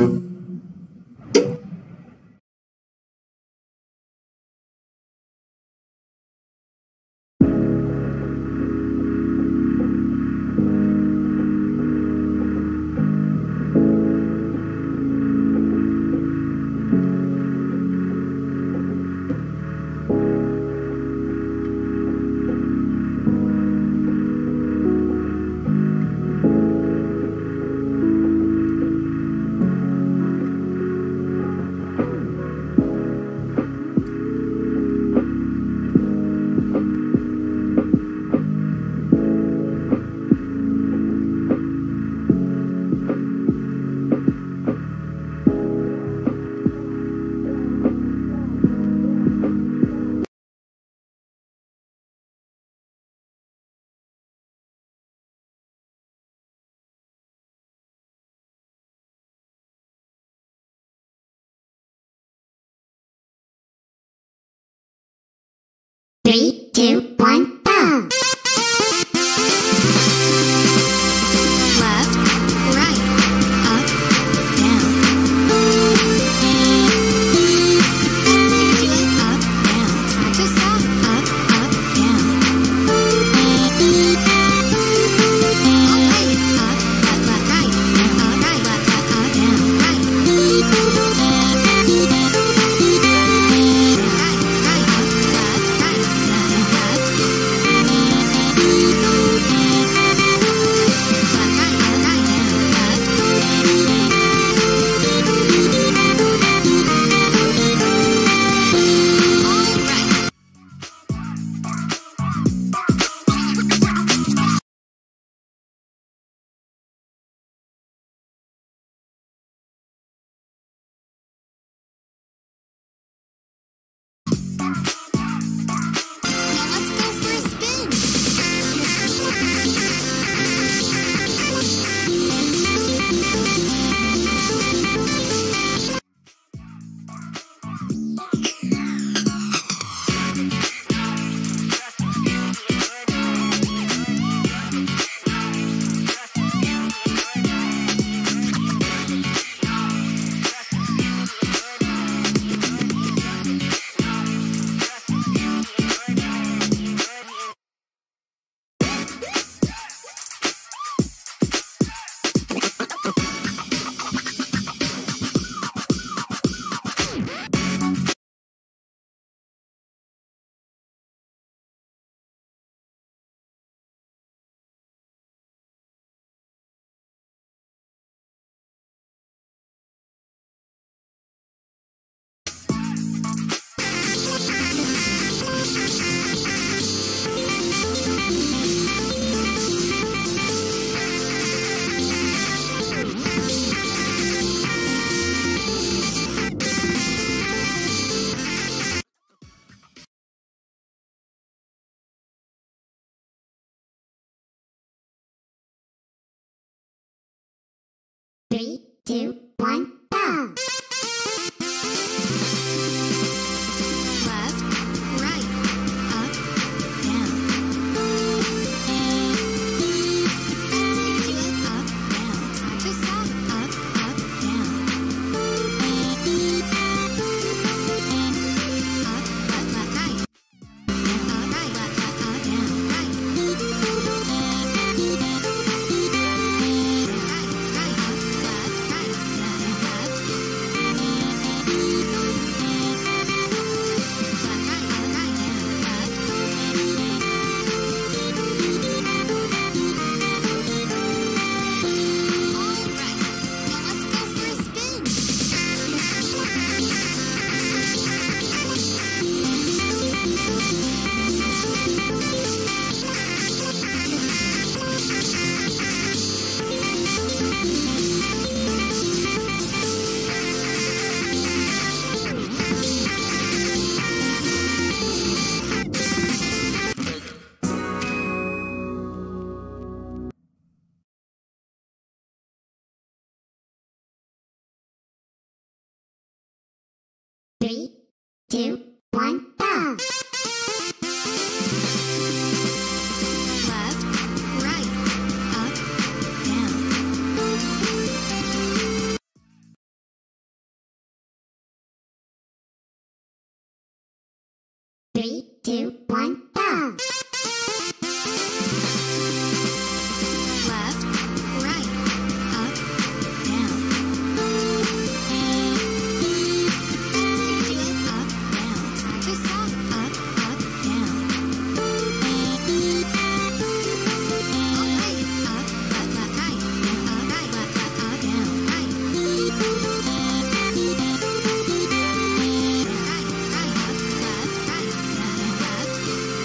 Three, two, one, go! Left, right, up, down. Up, down. Just up, up, down. All right, up, left, right, up, right, left, down, right. Three, two, one, go! Left, right, up, down. Up, down. Just up, down. Up, left, right. Up, right, left, down, right. Three, two, one, go! 2, 1, go! Left, right, up, down. Stick to it, up, down. Twist off, up, down. All right, up, left, right, and up, right, left, down, right. Right, up, left, right, down, and left.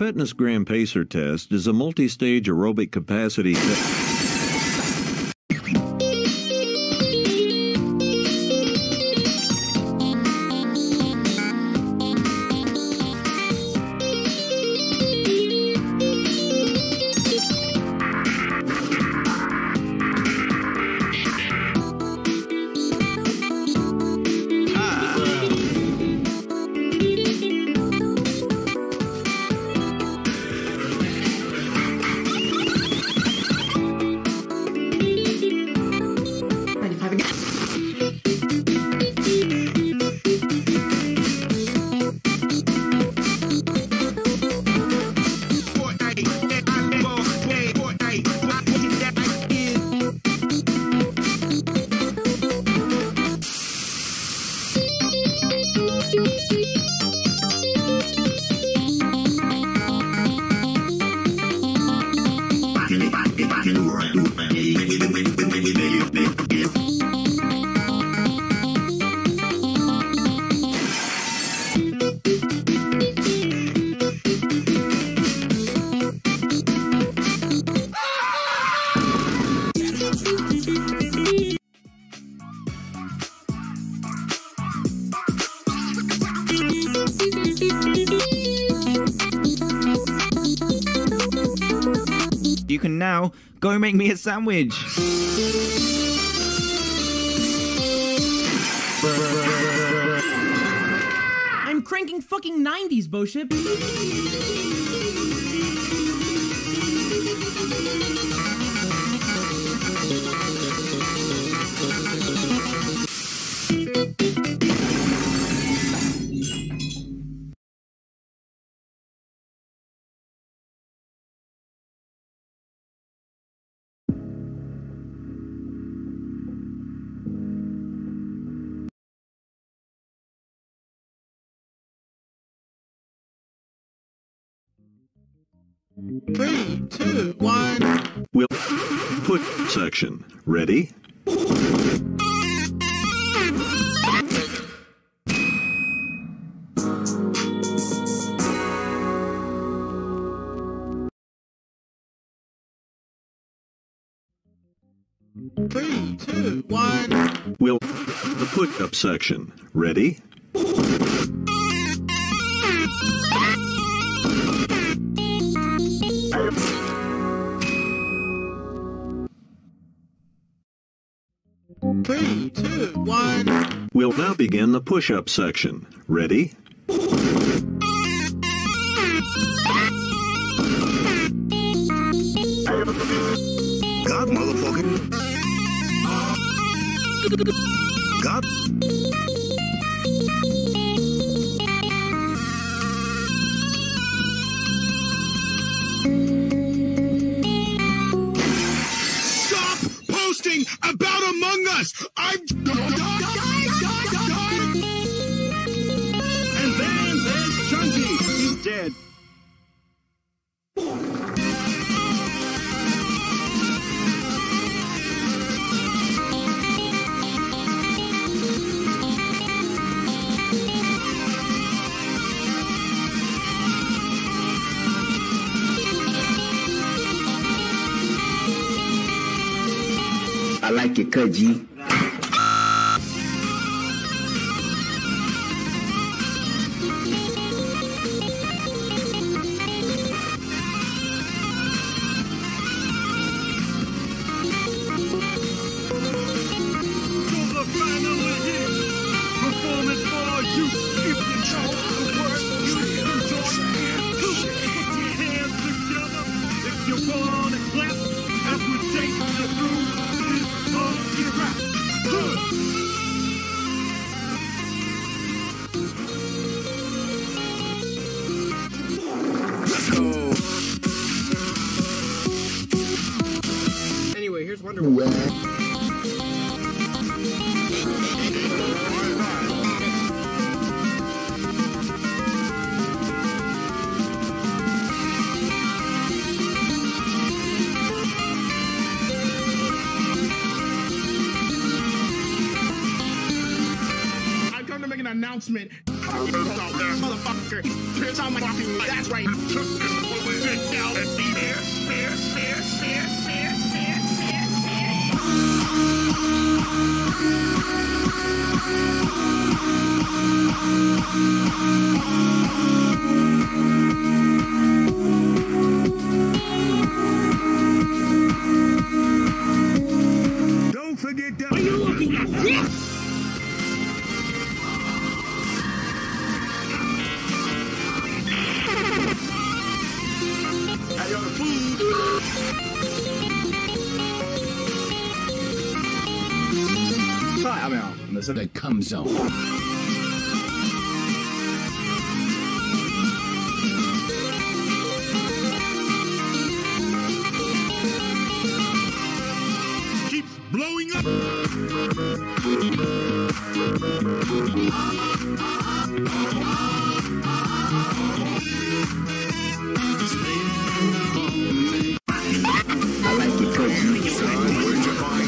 Fitness Gram Pacer test is a multi-stage aerobic capacity test. You can now go make me a sandwich. I'm cranking fucking 90s, Boship. Three, two, one. We'll put section. Ready? Three, two, one. We'll the put-up section. Ready? Three, two, one. We'll now begin the push-up section. Ready? God, motherfucker. God. Stop posting about Among Us. And then there's Chunky. He's dead. I like your cut, G. Anyway, here's Wonder Woman. I've come to make an announcement. Motherfucker, piss on my fucking. That's right. Sit down and be there. Don't forget that. Are you looking at this? I got food. The Cum Zone. Keeps blowing up. I like your cookie. Where'd you find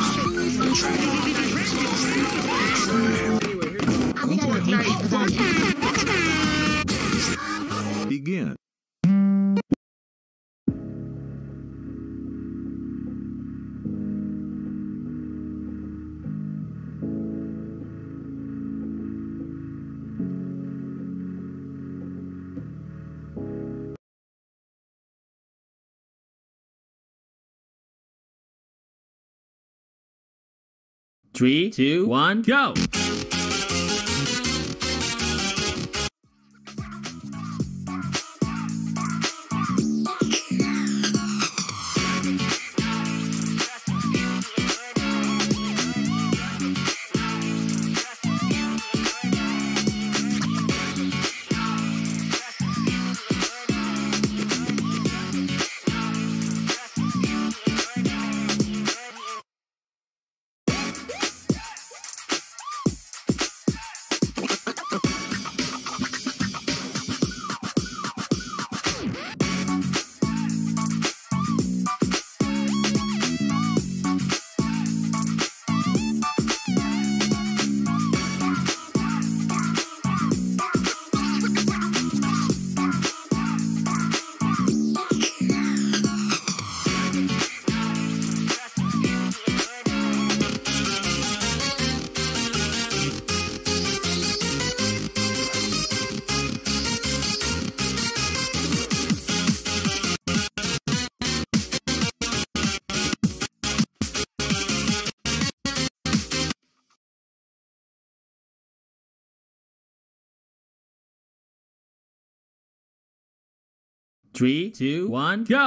this? Begin. Three, two, one, go! Three, two, one, go!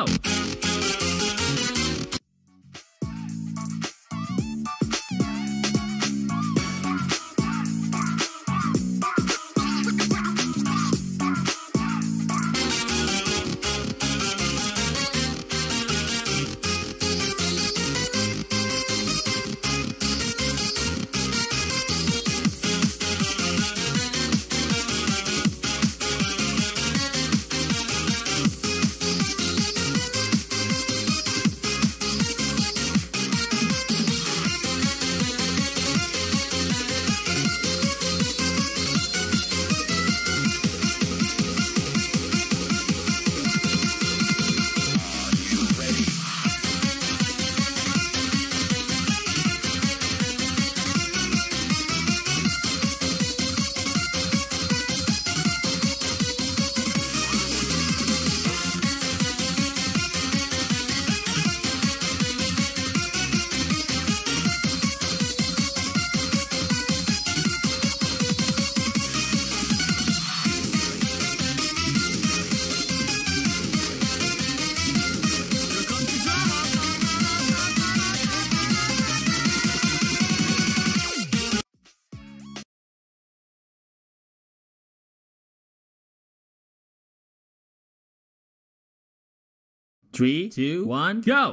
Three, two, one, go!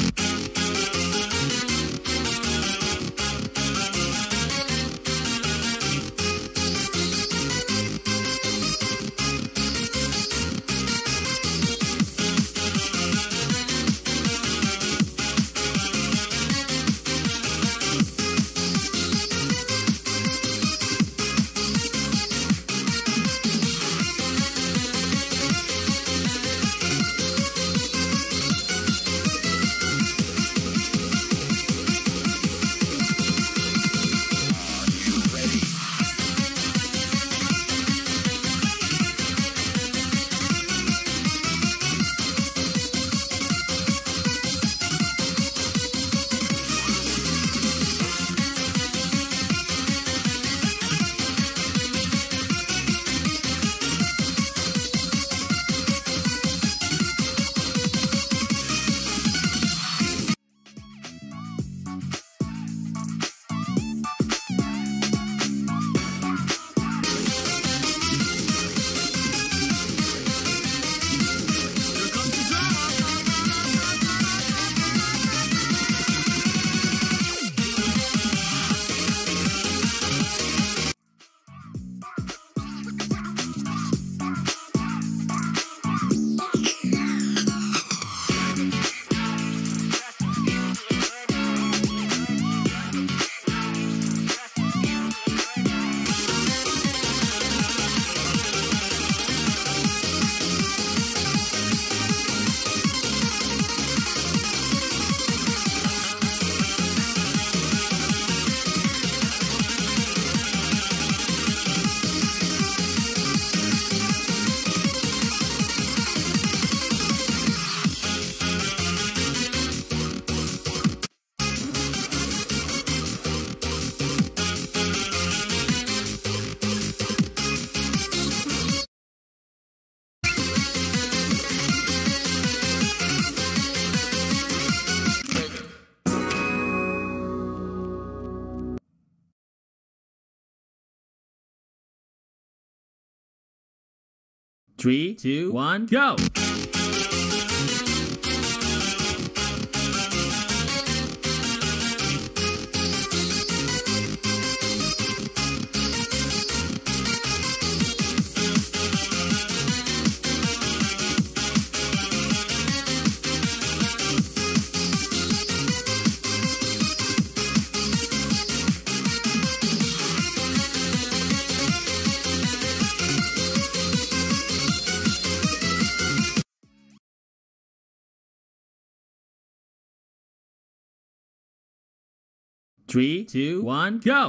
3, 2, 1, go! Three, two, one, go!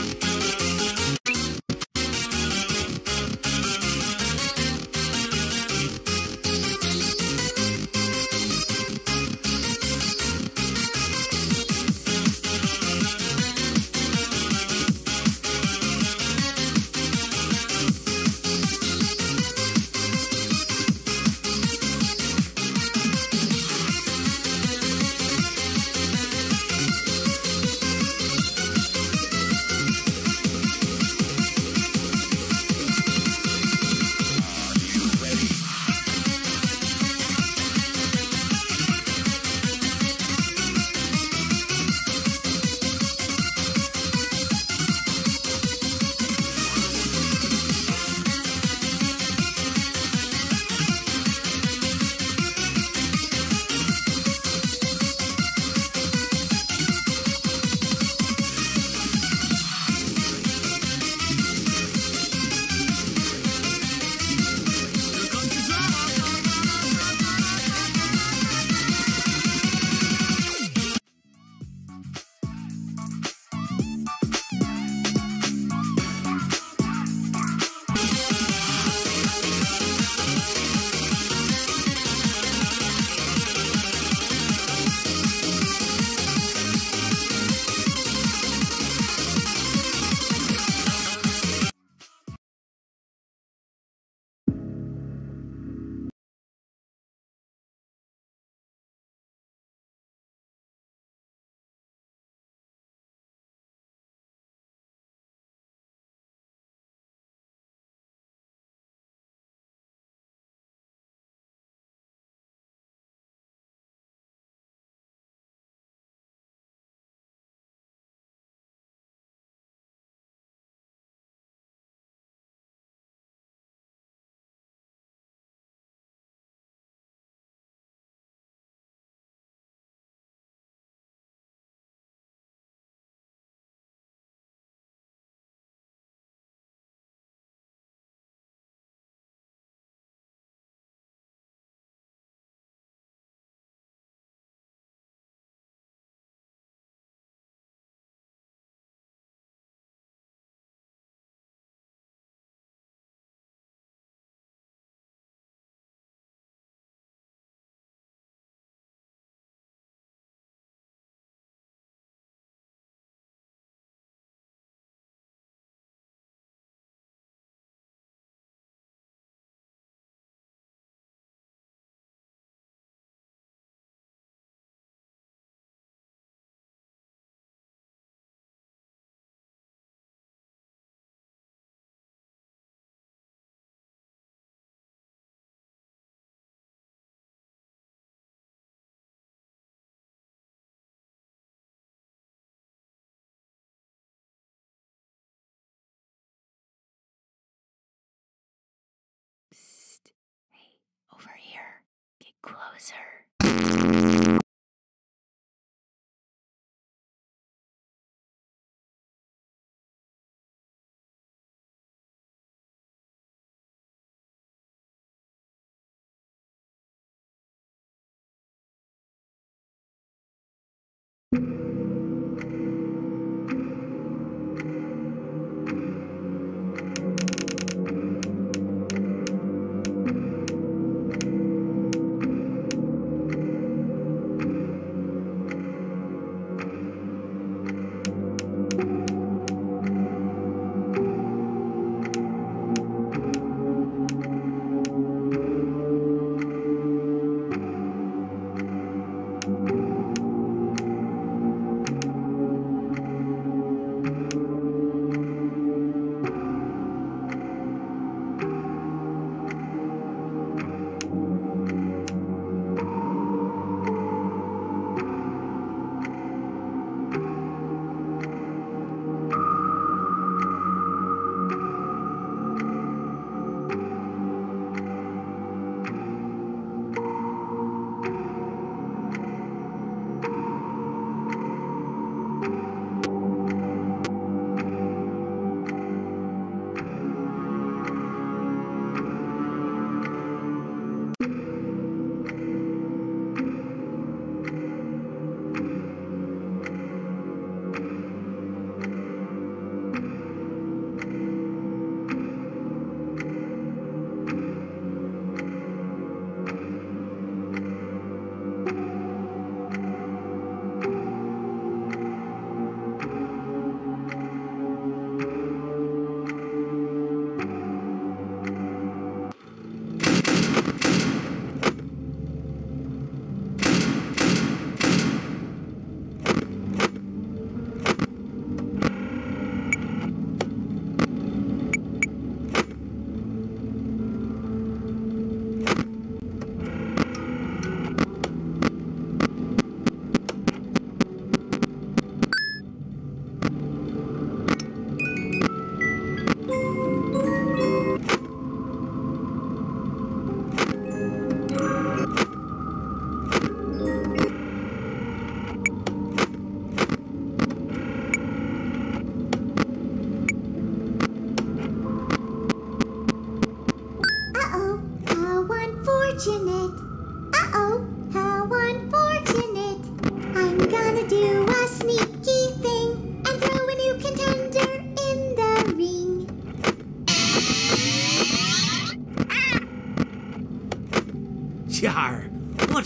Psst. Hey, over here. Get closer.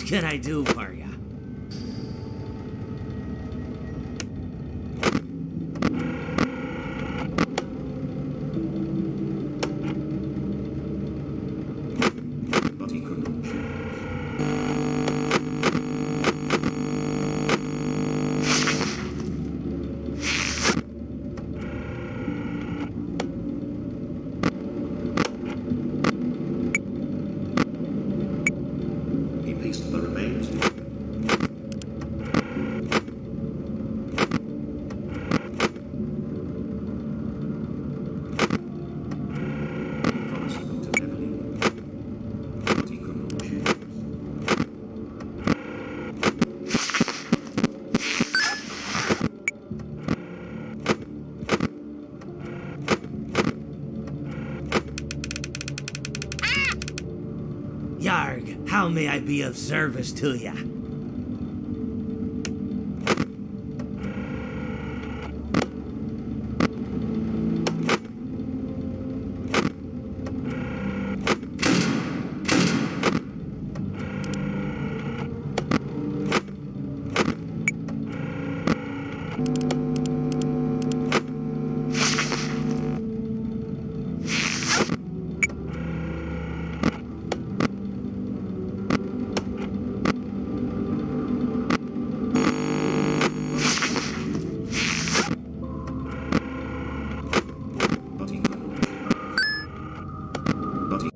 can I do for ya? But he couldn't choose. He pieced the remains together. He promised them to never leave. But he couldn't choose. Yarg, how may I be of service to ya? But he couldn't choose. But he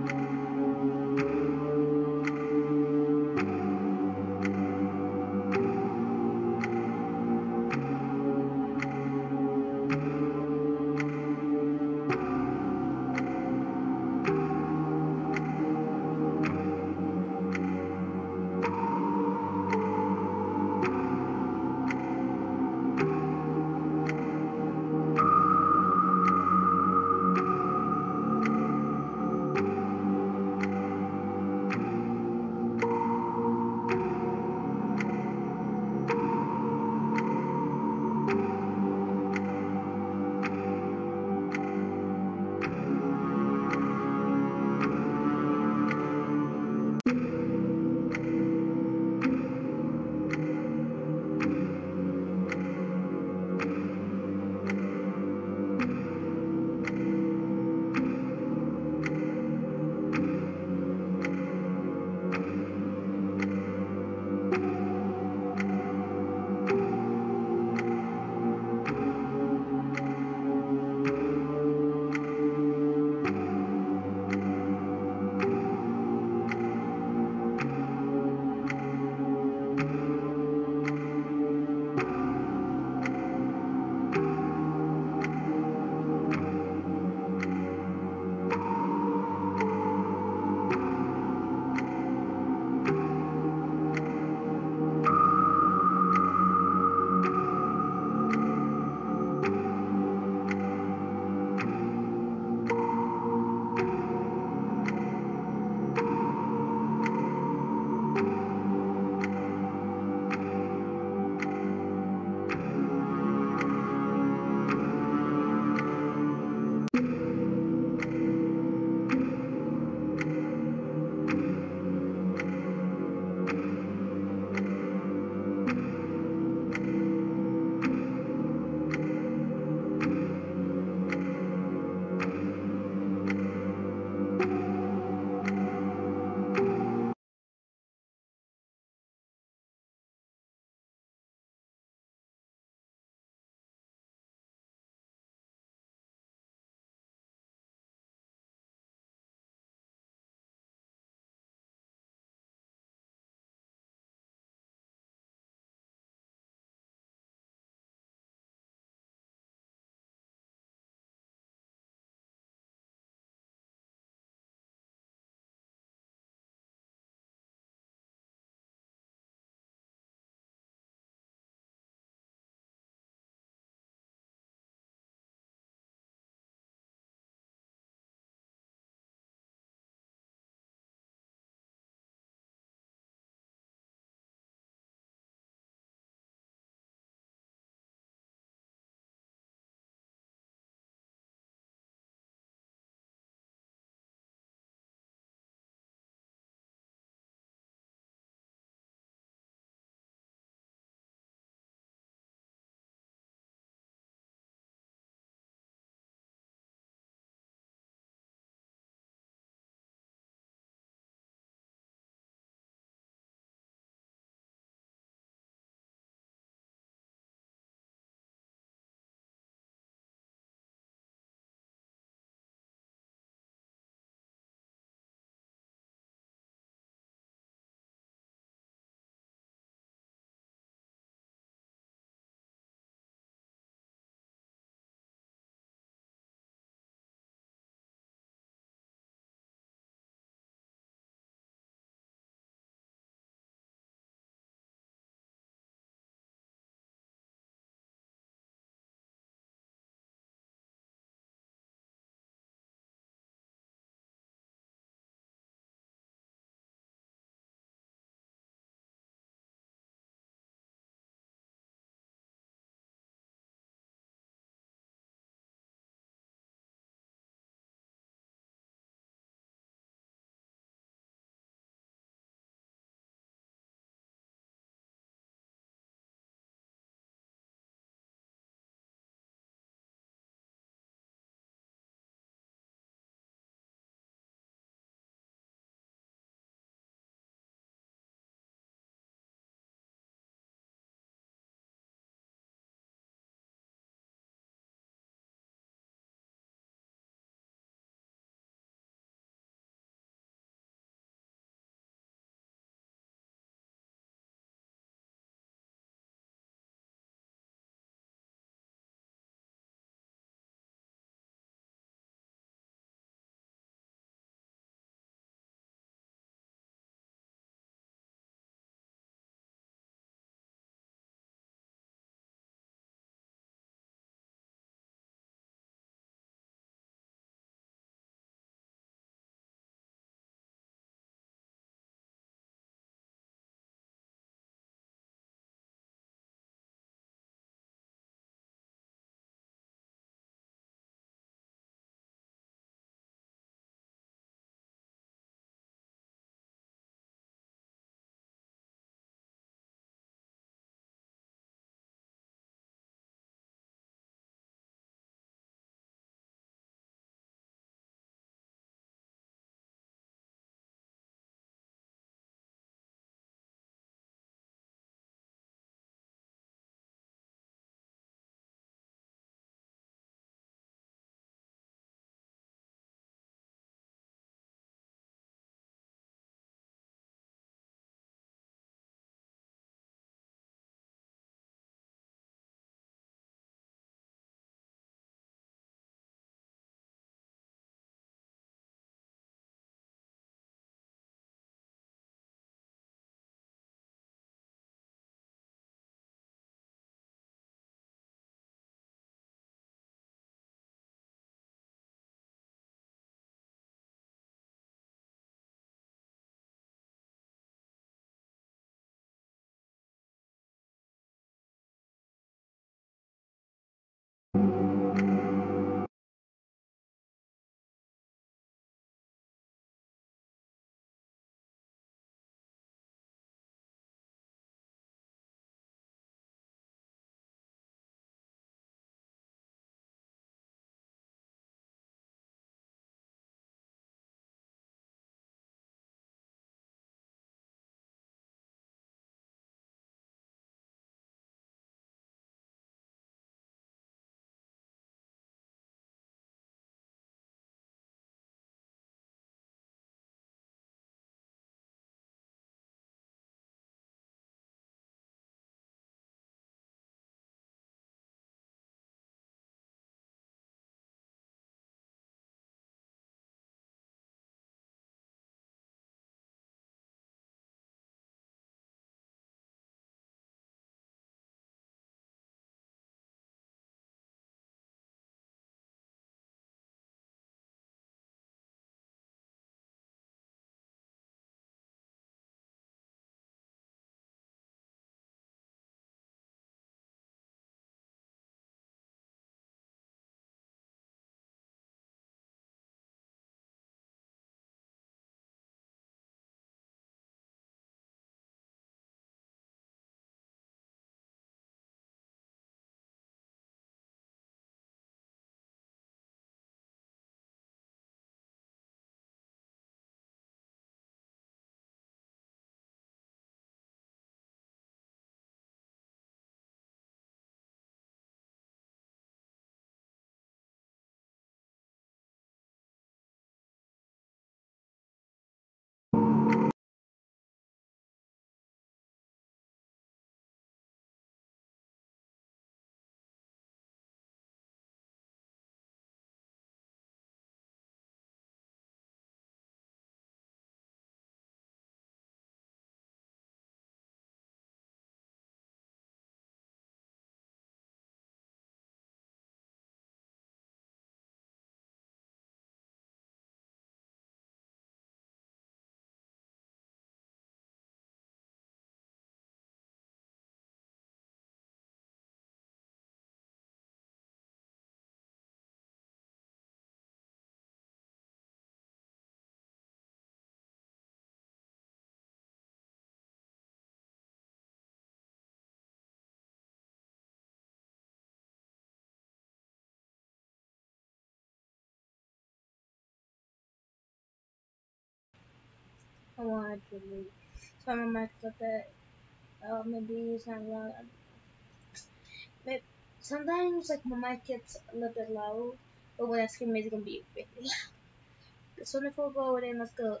I wanted to leave. So my mic up that maybe it's not loud. Maybe, sometimes like my mic gets a little bit low, but when I scream it's gonna be really loud. So if we go in, let's go.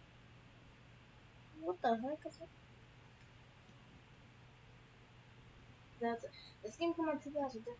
What the heck is that? That's this game came out 2015.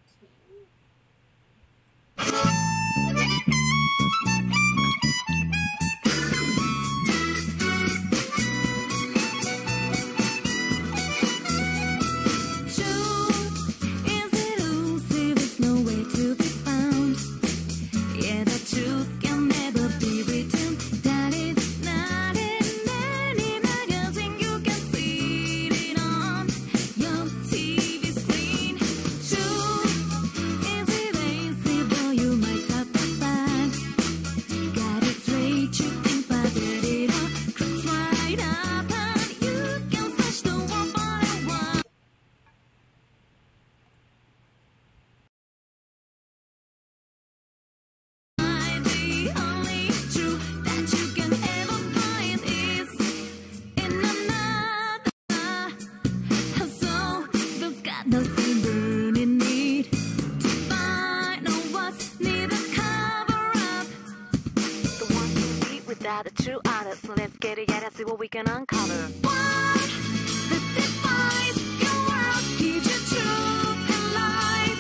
The true honest, so let's get it, yeah, let's see what we can uncover. What that defines your world, keeps you true and life.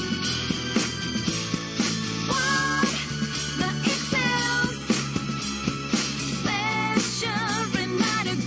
What that excels, special and not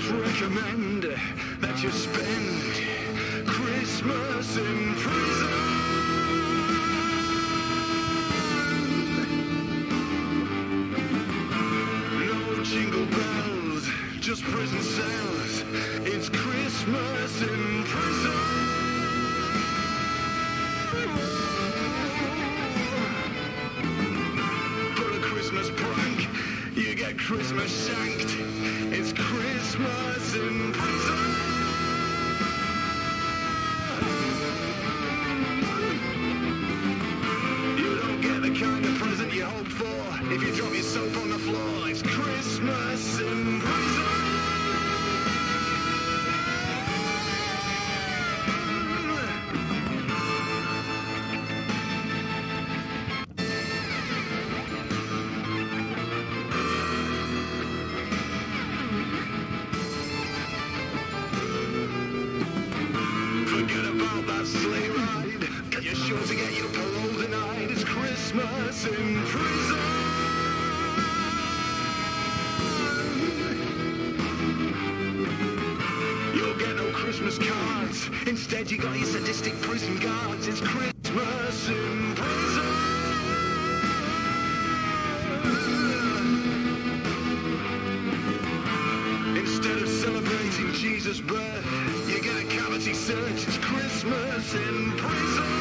recommend that you spend Christmas in prison. No jingle bells, just prison cells. It's Christmas in prison. For a Christmas prank, you get Christmas shanked. It's Christmas in prison. You don't get the kind of present you hoped for if you drop your soap on the floor. It's Christmas in prison. Forget about that sleigh ride. You're sure to get your parole denied. It's Christmas in prison. You'll get no Christmas cards. Instead, you got your sadistic prison guards. It's Christmas in prison. Instead of celebrating Jesus' birth, you get a cavity search. It's Christmas in prison.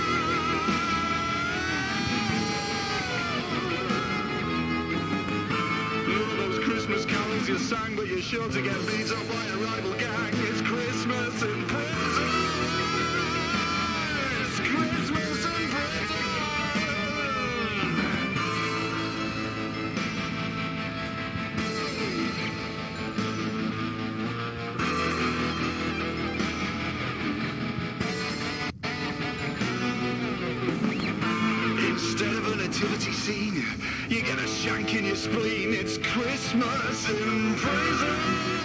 All those Christmas carols you sang, but you're sure to get beat up by a rival gang. It's Christmas in prison. It's Christmas in prison. Instead of a nativity scene, you get a shank in your spleen. It's Christmas in prison.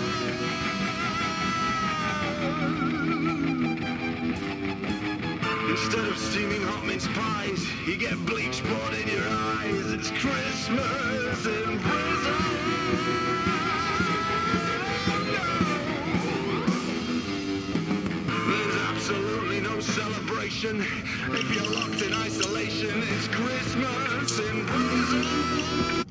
Instead of steaming hot mince pies, you get bleach poured in your eyes. It's Christmas in prison. There's absolutely no celebration if you're locked in isolation. It's Christmas in prison.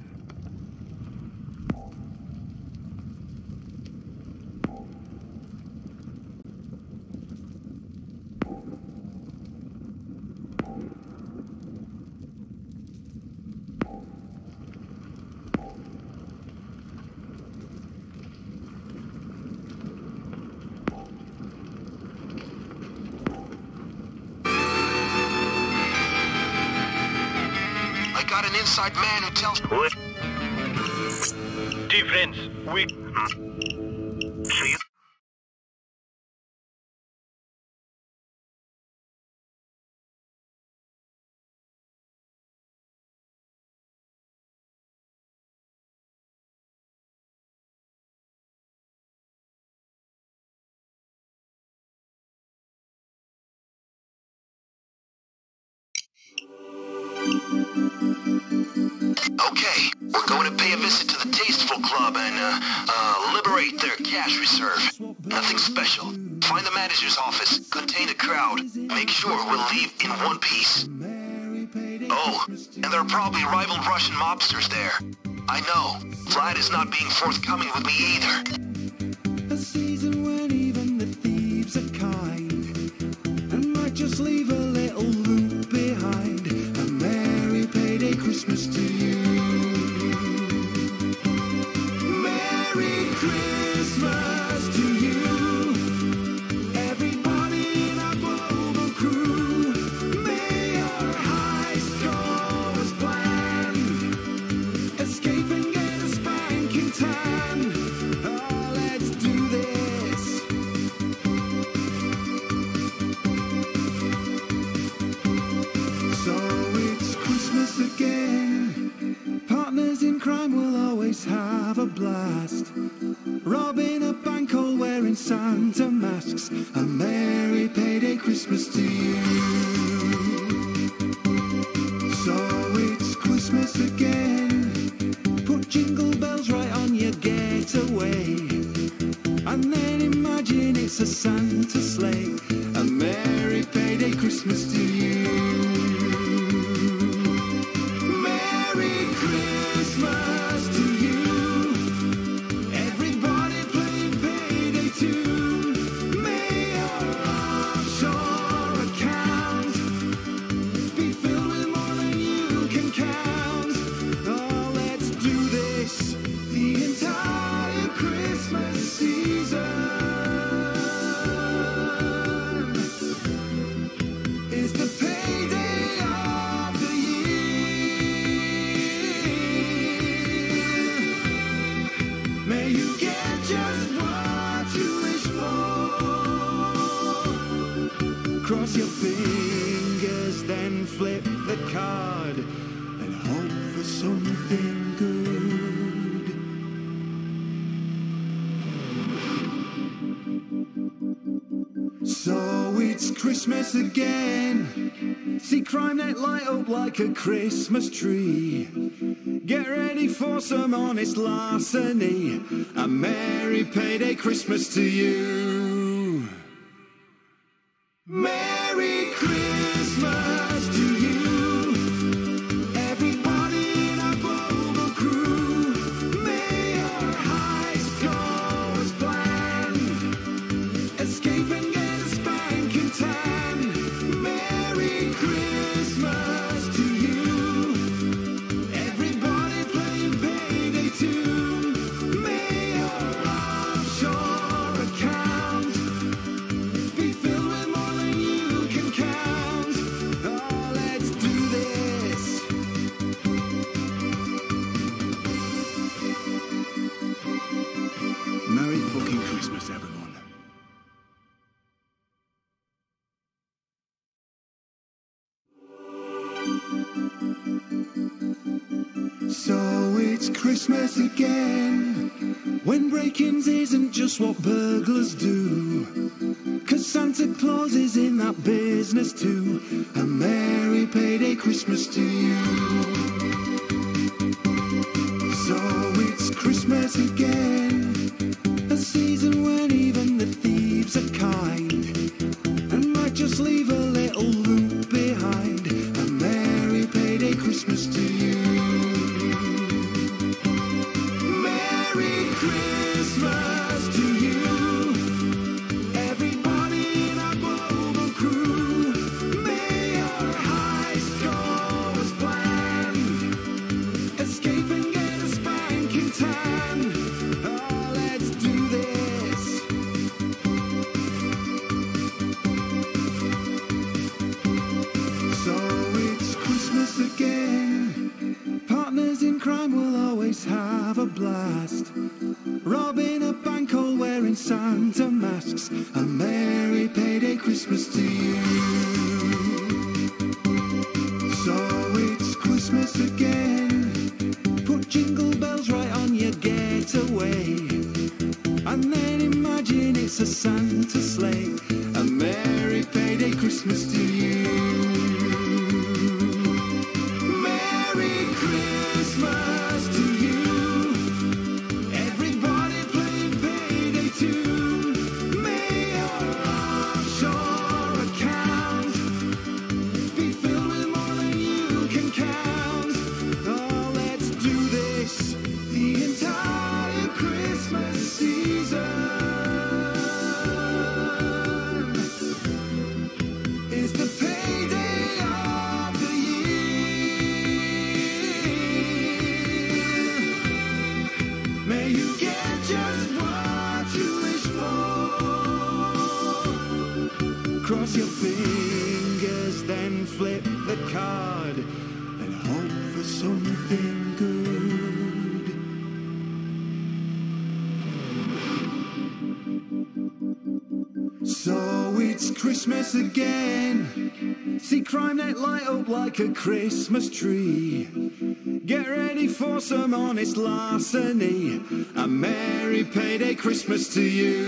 Got an inside man who tells me. Dear friends, we... See you. Okay, we're going to pay a visit to the Tasteful Club and, liberate their cash reserve. Nothing special. Find the manager's office, contain a crowd, make sure we'll leave in one piece. Oh, and there are probably rival Russian mobsters there. I know, Vlad is not being forthcoming with me either. A season when even the thieves are kind and might just leave a little loot behind. A merry payday Christmas to you. Merry Christmas to you. Everybody in our global crew. May your heist go as planned. Escape and get a spanking tan. Oh, let's do this. So it's Christmas again. Partners in crime will always have a blast. Robbing a bank all wearing Santa masks. A merry payday Christmas to you. So it's Christmas again. Put jingle bells right on your getaway. it's a Santa sleigh. A merry payday Christmas to you. Merry Christmas to you. Everybody playing payday tune. May your offshore account be filled with more than you can count. Oh, let's do this the entire Christmas season. It's the payday of the year. May you get just what you wish for. Cross your fingers, then flip the card and hope for something good. So it's Christmas again. See CrimeNet light up like a Christmas tree. Get ready for some honest larceny. A merry payday Christmas to you. Merry Christmas to you. Everybody in our global crew. May your heist go as planned. Escape and get a spanking tan. Merry Christmas to you. Everybody playing payday tune. May your offshore account be filled with more than you can count. Oh, let's do this. Merry fucking Christmas, everyone. So it's Christmas again, when break-ins isn't just what burglars do. 'Cause Santa Claus is in that business too. A merry payday Christmas to you. So it's Christmas again, a season when even the thieves are kind and might just leave a little loot behind. A merry payday Christmas to you. Merry Christmas to you. Everybody in our global crew. May your heist go as planned. Escape and get a spanking tan. Oh, let's do this. So it's Christmas again. Partners in crime will always have a blast. Robbing a bank all wearing Santa masks. A merry payday Christmas to you. So it's Christmas again. Put jingle bells right on your getaway. And then imagine it's a Santa sleigh. A merry payday Christmas to you. Merry Christmas to you. Everybody playing payday tune. May your offshore account be filled with more than you can count. Oh, let's do this the entire Christmas season. It's the payday of the year. May you get just what you wish for. Cross your fingers, then flip the card and hope for something good. So it's Christmas again. See CrimeNet light up like a Christmas tree. Get ready for some honest larceny. A merry payday Christmas to you.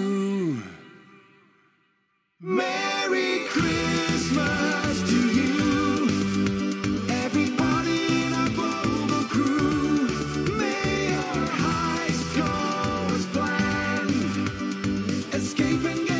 Merry Christmas to you. Everybody in our global crew. May your heist go as planned. Escape and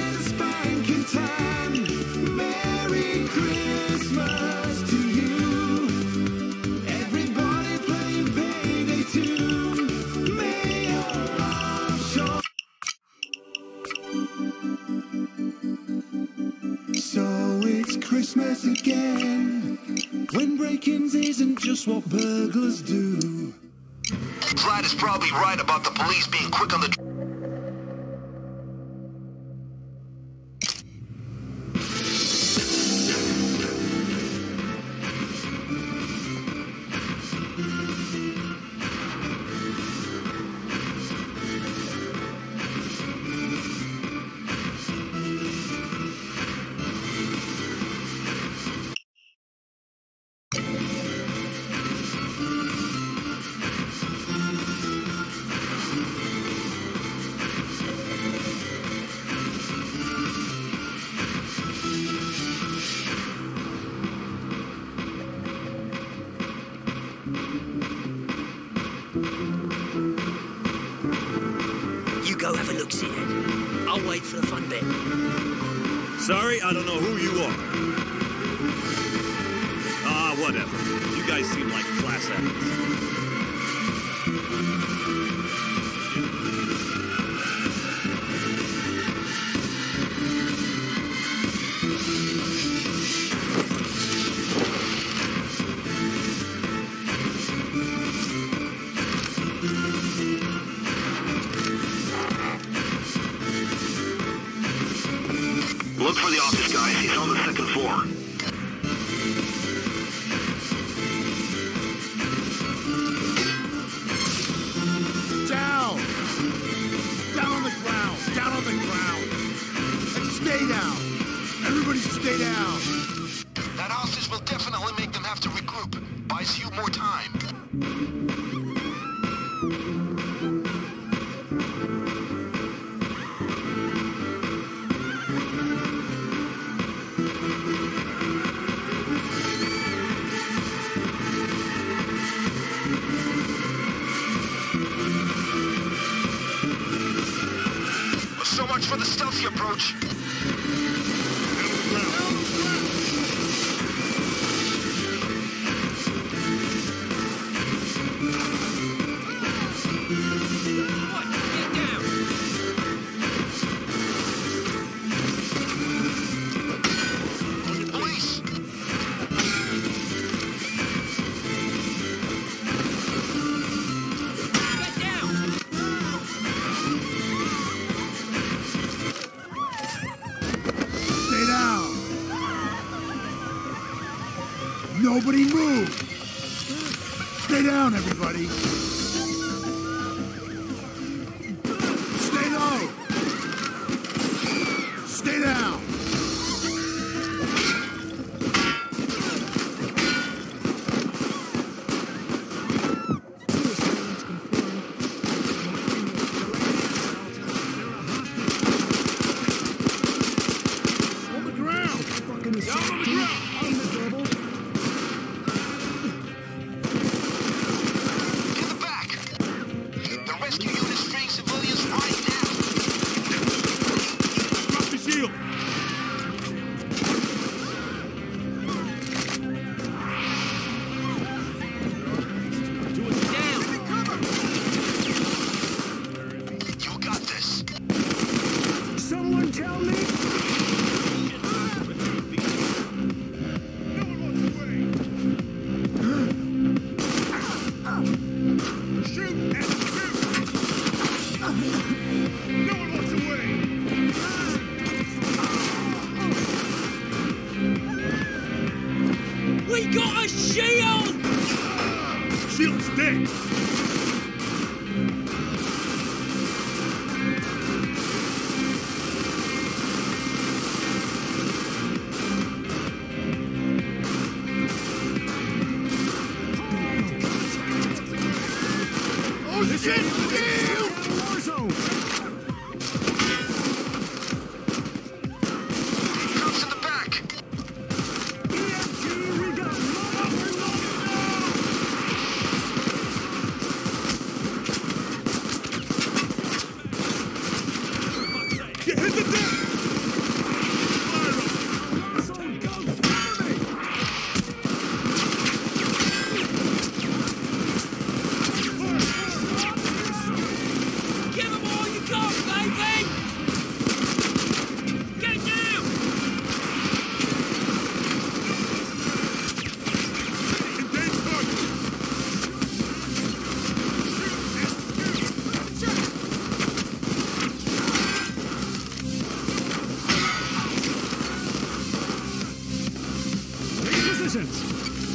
Christmas again. When break-ins isn't just what burglars do. Vlad is probably right about the police being quick on the... You go have a look-see then. I'll wait for the fun bit. Sorry, I don't know who you are. Ah, whatever. You guys seem like class acts. Look for the office, guys. He's on the second floor. Down! Down on the ground! Down on the ground! And stay down! Everybody stay down! That hostage will definitely make them have to regroup. Buys you more time. So much for the stealthy approach. Police! Stay down! Nobody move! Stay down, everybody! Stay low! Stay down! On the ground! Down on the ground! In the back! The rescue unit's freeing civilians right now! Drop the shield! You got this! Someone tell me! Shoot and shoot! No one wants away! We got a shield! Shield's dead! Oh shit! War zone! Cops in the back! EMT, we got presence!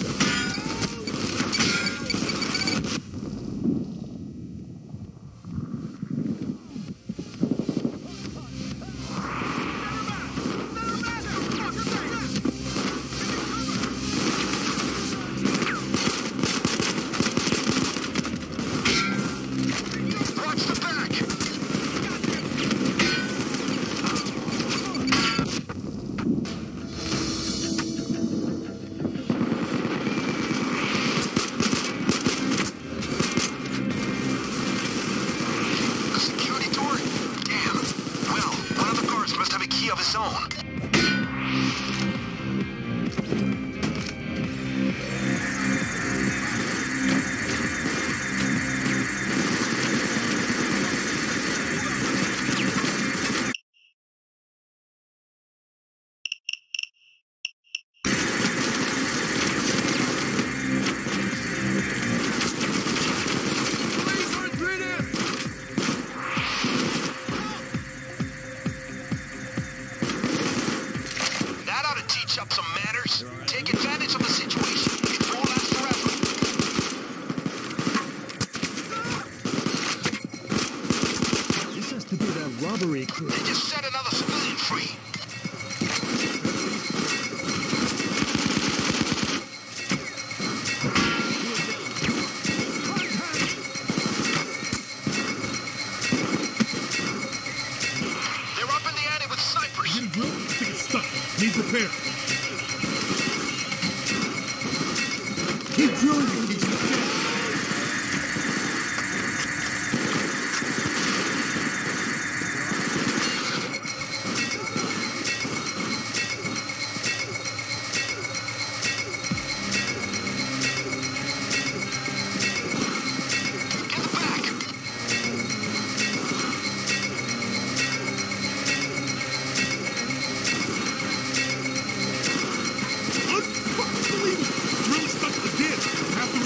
Robbery crew. They just set another civilian free. They're up in the attic with snipers. Getting drilled? I think it's stuck. Needs repair. Keep drilling it. He's dead. Really stuck to the ditch. Half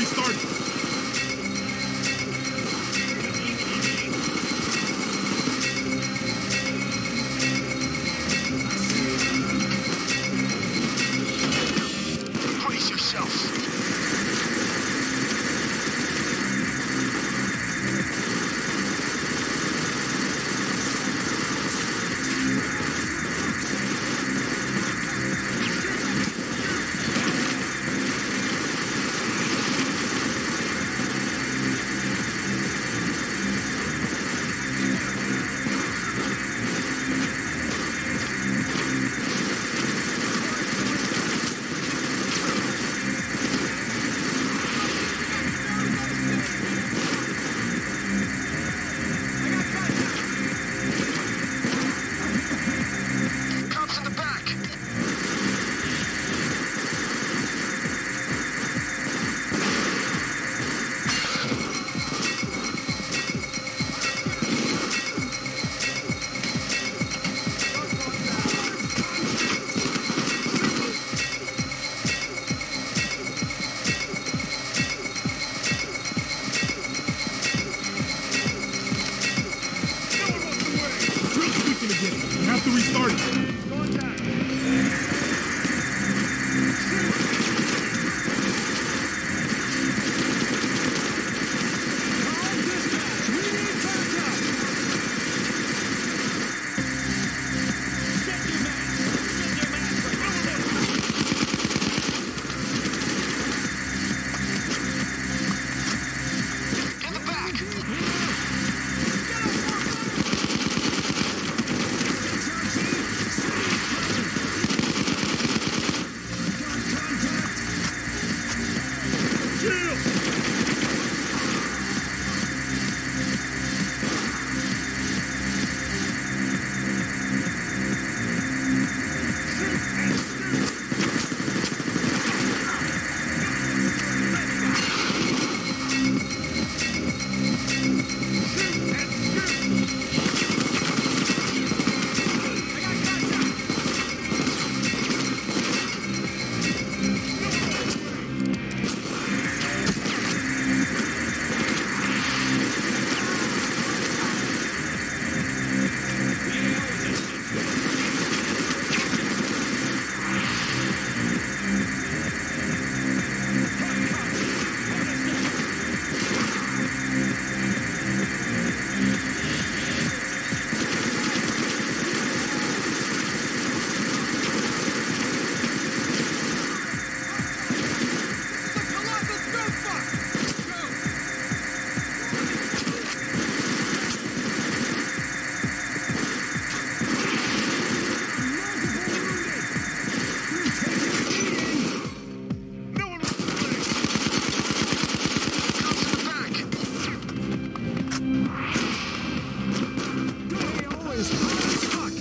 as hot as fuck.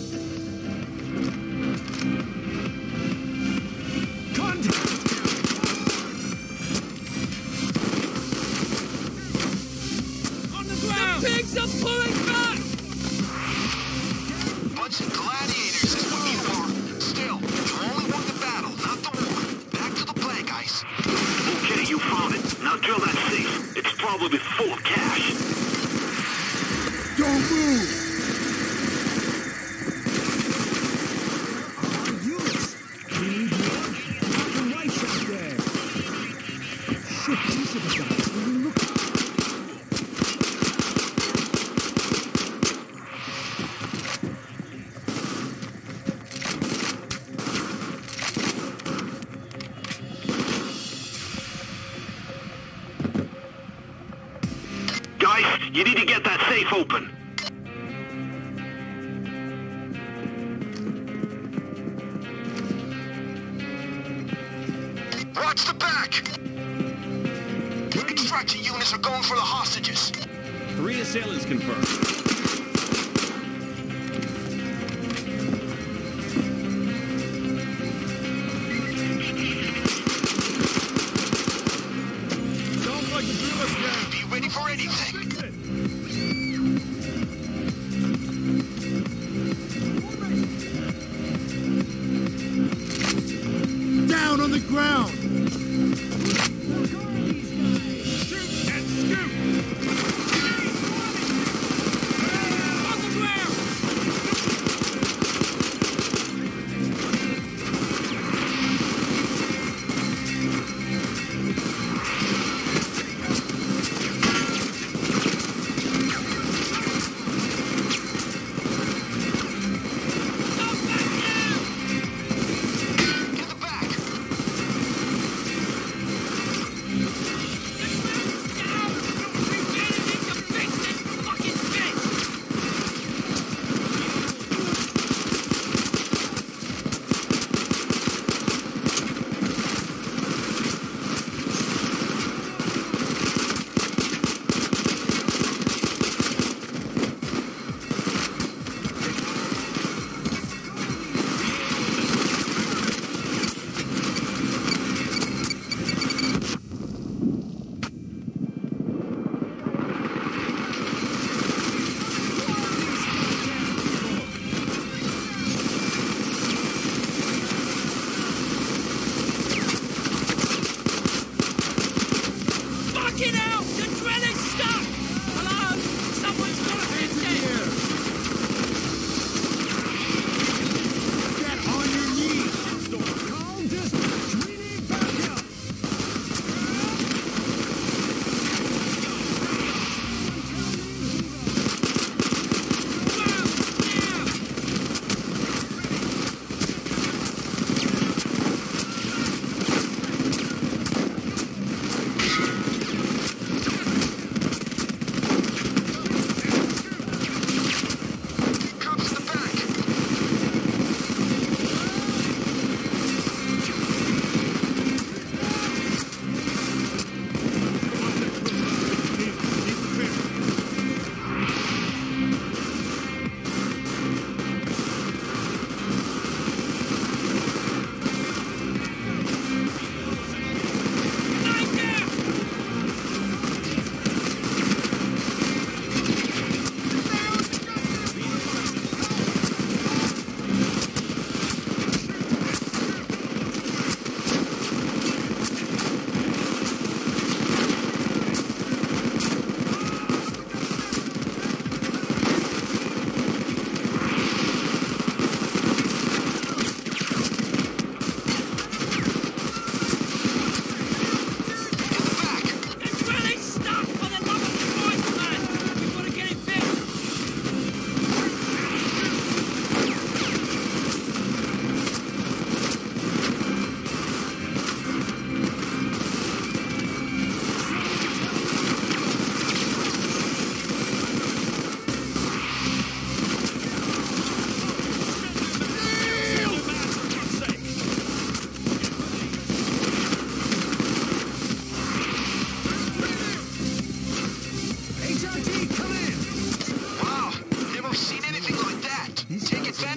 Contact! On the ground! The pigs are pulling back! Bunch of gladiators is what you are. Still, you only won the battle, not the war. Back to the plague ice. Okay, you found it. Now drill that safe. It's probably full of cash. Don't move! Units! We need more. Out the right out there. Shit, these are the guys we were looking for. Guys, you need to get that safe open. Watch the back! Extraction units are going for the hostages. 3 assailants confirmed. Sounds like a drill again. Be ready for anything. Down on the ground! Shoot and scoot!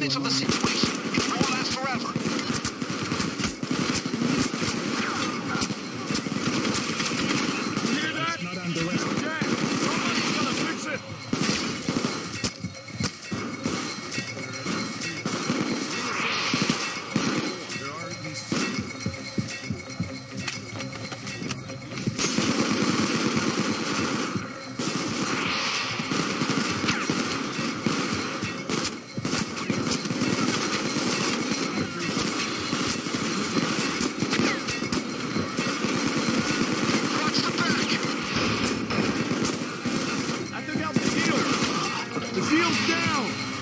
advantage of the situation. It won't last forever. You hear that? Not underestimate. Jack, somebody's gonna fix it. There are at least Watch the back. I took out the shield. The shield's down.